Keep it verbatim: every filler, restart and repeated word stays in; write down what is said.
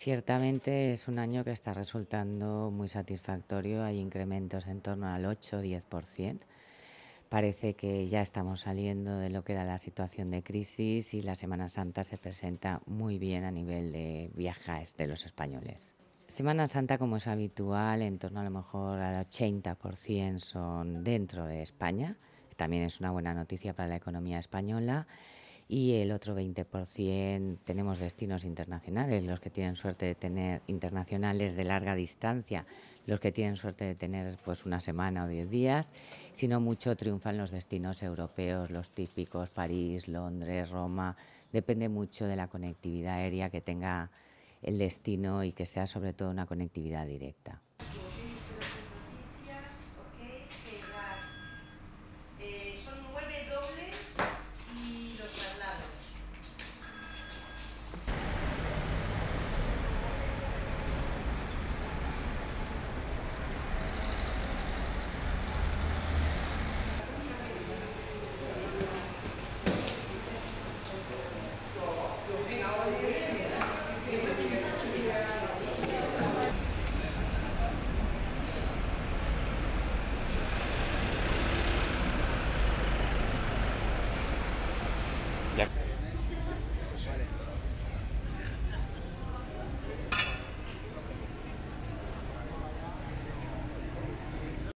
Ciertamente es un año que está resultando muy satisfactorio, hay incrementos en torno al ocho o diez por ciento. Parece que ya estamos saliendo de lo que era la situación de crisis y la Semana Santa se presenta muy bien a nivel de viajes de los españoles. Semana Santa, como es habitual, en torno a lo mejor al ochenta por ciento son dentro de España, que también es una buena noticia para la economía española, y el otro veinte por ciento tenemos destinos internacionales, los que tienen suerte de tener internacionales de larga distancia, los que tienen suerte de tener pues una semana o diez días, sino mucho triunfan los destinos europeos, los típicos París, Londres, Roma, depende mucho de la conectividad aérea que tenga el destino y que sea sobre todo una conectividad directa.